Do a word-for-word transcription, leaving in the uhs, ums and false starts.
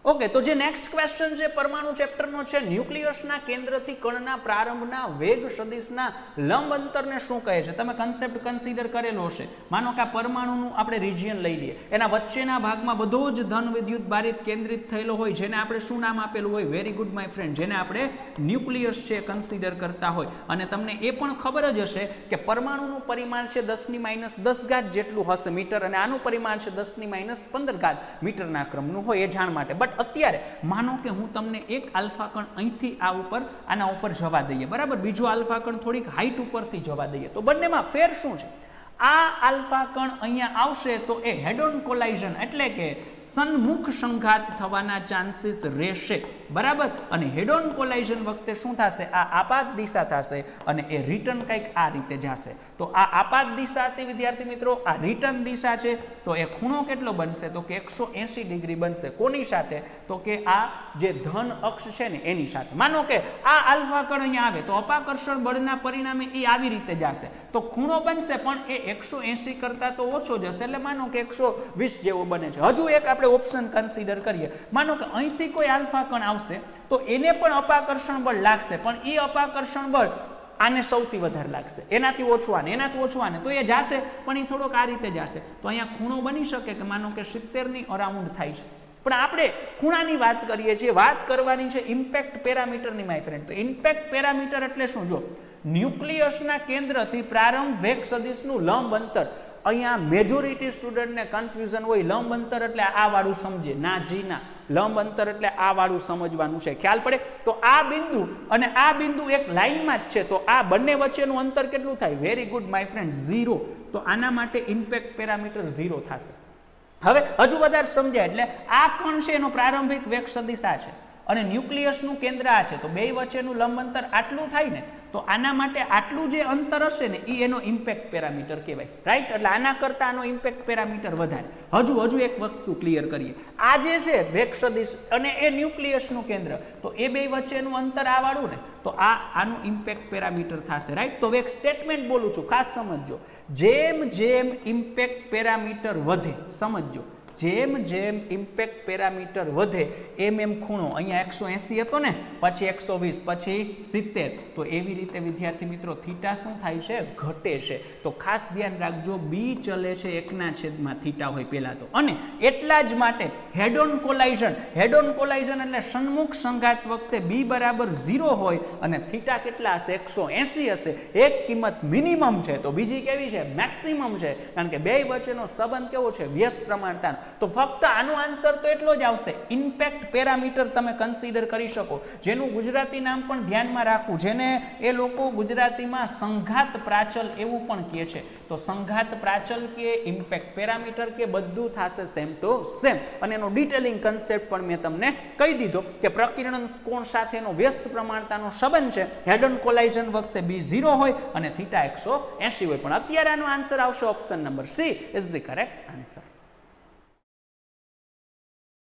okay तो जे next question છે પરમાણુ ચેપ્ટરનો છે ન્યુક્લિયસના કેન્દ્રથી કણના પ્રારંભના વેગ સદિશના લંબ અંતરને શું કહે છે તમે કન્સેપ્ટ કન્સિડર કરેલો હશે માનો કે આ પરમાણુનું આપણે રિજિયન લઈ લઈએ એના વચ્ચેના ભાગમાં બધો જ ધન વિદ્યુત બારિત કેન્દ્રિત થયેલો હોય જેને આપણે શું નામ આપેલું હોય વેરી ગુડ માય ફ્રેન્ડ જેને આપણે ન્યુક્લિયસ છે કન્સિડર કરતા હોય અને તમને એ પણ ખબર જ હશે કે પરમાણુનું પરિમાણ છે દસ ની માઈનસ દસ ઘાત જેટલું હશે મીટર અને આનું પરિમાણ છે દસ ની માઈનસ પંદર ઘાત મીટરના ક્રમનું હોય એ જાણ માટે બટ અત્યારે માનો કે હું તમને એક આલ્ફા કણ અહીંથી આ ઉપર આના ઉપર જવા દઈએ બરાબર બીજો આલ્ફા કણ થોડીક હાઈટ ઉપરથી જવા દઈએ તો બંનેમાં ફેર શું છે આ આલ્ફા કણ અહીંયા આવશે તો એ હેડ ઓન કોલાઇઝન એટલે કે સન્મુખ સંઘાત થવાના ચાન્સીસ રહેશે બરાબર અને હેડ ઓન કોલાઇઝન વખતે શું થશે આ આપાત દિશા થશે અને એ રિટર્ન કંઈક આ રીતે જશે તો આ આપાત દિશાથી વિદ્યાર્થી મિત્રો આ રિટર્ન દિશા છે તો એ ખૂણો કેટલો બનશે તો કે એકસો એંસી ડિગ્રી બનશે કોની સાથે તો કે આ જે ધન અક્ષ છે ને એની સાથે માનો કે આ આલ્ફા કણ અહીંયા આવે તો અપાકર્ષણ બળના પરિણામે એ આવી રીતે જશે તો ખૂણો બનશે પણ એ એકસો એંસી કરતા તો ઓછો જશે એટલે માનો કે એકસો વીસ જેવો બને છે હજુ એક આપણે ઓપ્શન કન્સિડર કરીએ માનો કે અહીંથી કોઈ આલ્ફા કણ આવશે તો એને પણ અપાકર્ષણ બળ લાગશે પણ એ અપાકર્ષણ બળ આને સૌથી વધારે લાગશે એનાથી ઓછું આને એનાથી ઓછું આને તો એ જાશે પણ એ થોડોક આ રીતે જાશે તો અહીંયા ખૂણો બની શકે કે માનો કે સિત્તેર ની અરાઉન્ડ થાય છે પણ આપણે ખૂણાની વાત કરીએ છીએ વાત કરવાની છે ઇમ્પેક્ટ પેરામીટરની માય ફ્રેન્ડ તો ઇમ્પેક્ટ પેરામીટર એટલે શું જો ન્યુક્લિયસના કેન્દ્રથી પ્રારંભ વેગ સદિશનું લંબ અંતર અહીંયા મેજોરિટી સ્ટુડન્ટને કન્ફ્યુઝન હોય લંબ અંતર એટલે આ વાળું સમજે ના જી ના લંબ અંતર એટલે આ વાળું સમજવાનું છે ખ્યાલ પડે તો આ બિંદુ અને આ બિંદુ એક લાઈનમાં જ છે તો આ બંને વચ્ચેનું અંતર કેટલું થાય very good my friend zero તો આના માટે ઇમ્પેક્ટ પેરામીટર ઝીરો થશે હવે હજુ વધારે સમજાય એટલે આ કણ છે એનો પ્રારંભિક વેગ સદિશ આ છે અને ન્યુક્લિયસનું કેન્દ્ર આ છે તો બે વચ્ચેનું લંબ અંતર આટલું થાય ને તો આના માટે આટલું જે અંતર હશે ને એ એનો ઇમ્પેક્ટ પેરામીટર કહેવાય રાઈટ એટલે આના કરતા આનો ઇમ્પેક્ટ પેરામીટર વધારે હજુ હજુ એક વસ્તુ ક્લિયર કરીએ આ જે છે વેગ સદિશ અને એ ન્યુક્લિયસનું કેન્દ્ર તો એ બે વચ્ચેનું અંતર આ વાળું ને તો આ આનું ઇમ્પેક્ટ પેરામીટર થશે રાઈટ તો એક સ્ટેટમેન્ટ બોલું છું ખાસ સમજજો જેમ જેમ ઇમ્પેક્ટ પેરામીટર વધે સમજજો જેમ જેમ ઇમ્પેક્ટ પેરામીટર વધે એમ એમ ખૂણો અહીંયા એકસો એંસી હતો ને પછી એકસો વીસ પછી સિત્તેર તો એવી રીતે વિદ્યાર્થી મિત્રો થીટા શું થાય છે ઘટે છે તો ખાસ ધ્યાન રાખજો બી ચલે છે એકના છેદમાં થીટા હોય પહેલા તો અને એટલા જ માટે હેડ ઓન કોલાઇઝન હેડ ઓન કોલાઇઝન એટલે સન્મુખ સંઘાત વખતે બી બરાબર ઝીરો હોય અને થીટા કેટલા હશે એકસો એંસી હશે એક કિંમત મિનિમમ છે તો બીજી કેવી છે મેક્સિમમ છે કારણ કે બે વચ્ચેનો સંબંધ કેવો છે વ્યસ્ત પ્રમાણતાનો તો ફક્ત આનો આન્સર તો એટલો જ આવશે ઇમ્પેક્ટ પેરામીટર તમે કન્સિડર કરી શકો જેનું ગુજરાતી નામ પણ ધ્યાનમાં રાખવું જેને એ લોકો ગુજરાતીમાં સંઘાત પ્રાચલ એવું પણ કહે છે તો સંઘાત પ્રાચલ કે ઇમ્પેક્ટ પેરામીટર કે બધું થશે સેમ ટુ સેમ અને એનો ડિટેલિંગ કન્સેપ્ટ પણ મેં તમને કહી દીધો કે પ્રકીર્ણન કોણ સાથેનો વ્યસ્ત પ્રમાણતાનો સંબંધ છે હેડ ઓન કોલાઇઝન વખતે બી ઝીરો હોય અને થીટા એકસો એંસી હોય પણ અત્યારે આનો આન્સર આવશે option number C is the correct answer